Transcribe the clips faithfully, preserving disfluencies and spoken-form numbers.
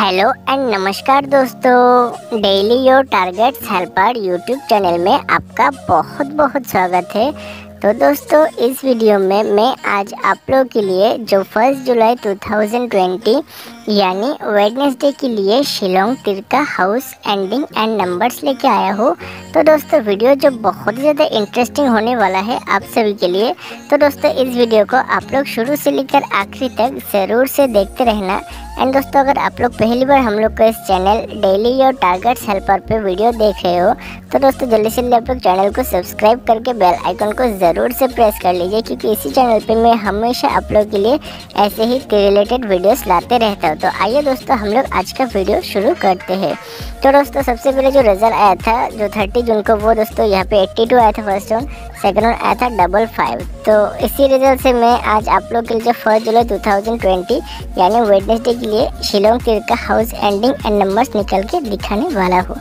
Hello and नमस्कार दोस्तों, daily your targets helper YouTube channel में आपका बहुत बहुत स्वागत है। तो दोस्तों, इस वीडियो में मैं आज आप लोगों के लिए जो फर्स्ट जुलाई दो हज़ार बीस यानी वेडनेसडे के लिए शिलोंग तिरका हाउस एंडिंग एंड नंबर्स लेके आया हूँ। तो दोस्तों, वीडियो जो बहुत ही ज़्यादा इंटरेस्टिंग होने वाला है आप सभी के लिए। तो दोस्तों, इस वीडियो को आप लोग शुरू से लेकर आखिरी तक ज़रूर से देखते रहना। एंड दोस्तों, अगर आप लोग पहली बार हम लोग का इस channel daily your targets helper पे वीडियो देख रहे हो तो दोस्तों जल्दी से जल्दी आप लोग चैनल को सब्सक्राइब करके बेल आइकन को ज़रूर से प्रेस कर लीजिए, क्योंकि इसी चैनल पे मैं हमेशा आप लोग के लिए ऐसे ही रिलेटेड वीडियोस लाते रहता हूँ। तो आइए दोस्तों, हम लोग आज का वीडियो शुरू करते हैं। तो दोस्तों, सबसे पहले जो रिजल्ट आया था जो तीस जून को, वो दोस्तों यहाँ पे बयासी आया था फर्स्ट राउंड, सेकंड राउंड आया था डबल फाइव। तो इसी रिजल्ट से मैं आज आप लोग के लिए जो फर्स्ट जुलाई दो हज़ार बीस यानी वेडनेसडे के लिए शिलोंग तिरका हाउस एंडिंग एंड नंबर्स निकल के दिखाने वाला हूँ।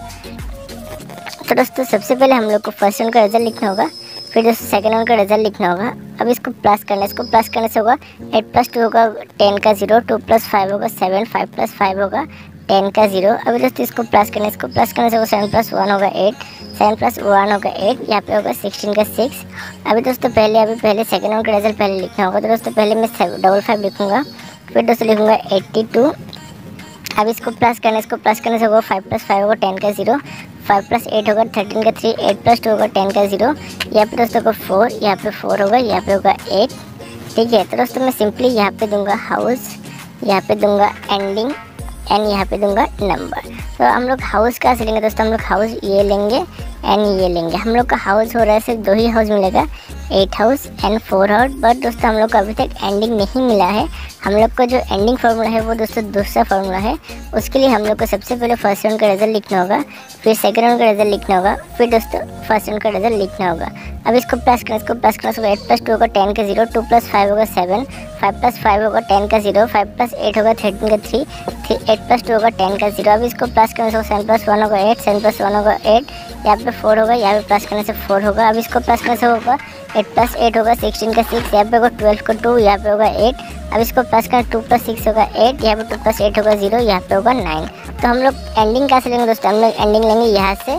तो दोस्तों, सबसे पहले हम लोग को फर्स्ट राउंड का रिजल्ट लिखना होगा, फिर दोस्तों सेकंड राउंड का रिजल्ट लिखना होगा। अब इसको प्लस करना है, इसको प्लस करने से होगा एट प्लस टू होगा टेन का जीरो, टू प्लस फाइव होगा सेवन, फाइव प्लस फाइव होगा टेन का जीरो। अभी दोस्तों इसको प्लस करना है, इसको प्लस करने से होगा सेवन प्लस वन होगा एट, सेवन प्लस वन होगा एट, यहाँ पे होगा सिक्सटीन का सिक्स। अभी दोस्तों पहले अभी पहले सेकंड राउंड का रिजल्ट पहले लिखना होगा। तो दोस्तों पहले मैं डबल फाइव लिखूँगा, फिर दोस्तों लिखूँगा एट्टी टू। अब इसको प्लस करना है, इसको प्लस करने से होगा फाइव प्लस फाइव होगा टेन का जीरो, फाइव प्लस एट होगा थर्टीन का थ्री, एट प्लस टू होगा टेन का जीरो, यहाँ पे दोस्तों को फोर, यहाँ पे फोर होगा, यहाँ पे होगा एट। ठीक है, तो दोस्तों मैं सिंपली यहाँ पे दूंगा हाउस, यहाँ पे दूंगा एंडिंग एंड यहाँ पे दूंगा नंबर। तो हम लोग हाउस कहाँ से लेंगे दोस्तों, हम लोग हाउस ये लेंगे एंड ये लेंगे। हम लोग का हाउस हो रहा है सिर्फ दो ही हाउस मिलेगा, eight house and four house. But दोस्तों हम लोग को अभी तक एंडिंग नहीं मिला है। हम लोग का जो एंडिंग फार्मूला है वो दोस्तों दूसरा फार्मूला है। उसके लिए हम लोग को सबसे पहले फर्स्ट राउंड का रिजल्ट लिखना होगा, फिर सेकंड राउंड का रिजल्ट लिखना होगा, फिर दोस्तों फर्स्ट राउंड का रिजल्ट लिखना होगा। अब इसको प्लस करना, इसको प्लस करना होगा एट प्लस टू होगा टेन का जीरो, टू प्लस फाइव होगा सेवन, फाइव प्लस फाइव होगा टेन का जीरो, फाइव प्लस एट होगा थर्टीन का three, three eight plus two होगा टेन का जीरो। अब इसको प्लस करने से सेवन प्लस वन होगा एट, सेवन प्लस वन होगा एट, यहाँ पे फोर होगा, यहाँ पे प्लस करने से फोर होगा। अब इसको प्लस करने से होगा एट प्लस एट होगा सिक्सटीन का सिक्स, यहाँ पे होगा ट्वेल्व का टू, यहाँ पे होगा एट। अब इसको प्लस करना टू प्लस सिक्स होगा एट, यहाँ पे टू प्लस एट होगा जीरो, यहाँ पे होगा नाइन। तो हम लोग एंडिंग कहाँ से लेंगे दोस्तों, हम लोग एंडिंग लेंगे यहाँ से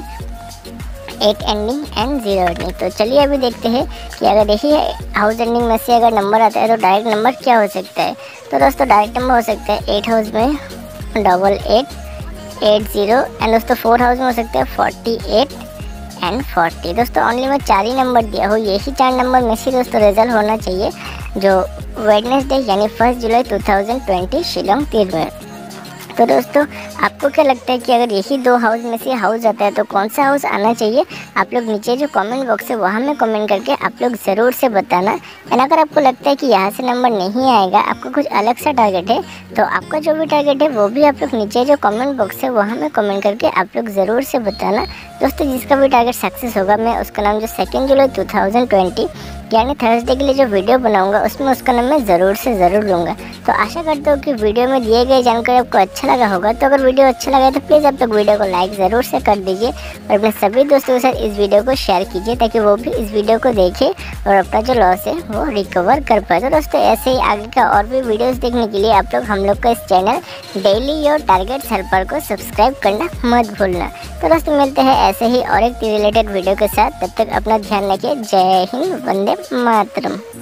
eight ending and zero ending. तो चलिए अभी देखते हैं कि अगर यही हाउस एंडिंग में से अगर नंबर आता है तो डायरेक्ट नंबर क्या हो सकता है। तो दोस्तों डायरेक्ट नंबर हो सकता है एट हाउस में double eight eight zero, and दोस्तों फोर हाउस में हो सकता है फोर्टी एट एंड फोर्टी। दोस्तों ओनली मैं चार ही नंबर दिया हूँ, यही चार नंबर में से दोस्तों रिजल्ट होना चाहिए जो वेडनेसडे यानी फर्स्ट जुलाई दो हज़ार बीस शिलोंग तिरका में। तो दोस्तों आपको क्या लगता है कि अगर यही दो हाउस में से हाउस आता है तो कौन सा हाउस आना चाहिए? आप लोग नीचे जो कमेंट बॉक्स है वहाँ में कमेंट करके आप लोग ज़रूर से बताना। एंड अगर आपको लगता है कि यहाँ से नंबर नहीं आएगा, आपका कुछ अलग सा टारगेट है, तो आपका जो भी टारगेट है वो भी आप लोग नीचे जो कमेंट बॉक्स है वहाँ में कमेंट करके आप लोग ज़रूर से बताना। दोस्तों जिसका भी टारगेट सक्सेस होगा, मैं उसका नाम जो सेकेंड जुलाई दो हज़ार बीस यानी थर्सडे के लिए जो वीडियो बनाऊंगा उसमें उसका नाम मैं ज़रूर से ज़रूर लूँगा। तो आशा करता हूँ कि वीडियो में दिए गए जानकारी आपको अच्छा लगा होगा। तो अगर वीडियो अच्छा लगा तो प्लीज़ आप लोग वीडियो को लाइक ज़रूर से कर दीजिए और अपने सभी दोस्तों के साथ इस वीडियो को शेयर कीजिए, ताकि वो भी इस वीडियो को देखें और अपना जो लॉस है वो रिकवर कर पाए। तो दोस्तों ऐसे ही आगे का और भी वीडियोज़ देखने के लिए आप लोग हम लोग का इस channel daily your targets helper को सब्सक्राइब करना मत भूलना। तो दोस्तों मिलते हैं ऐसे ही और एक रिलेटेड वीडियो के साथ, तब तक अपना ध्यान रखिए। जय हिंद, वंदे मातरम।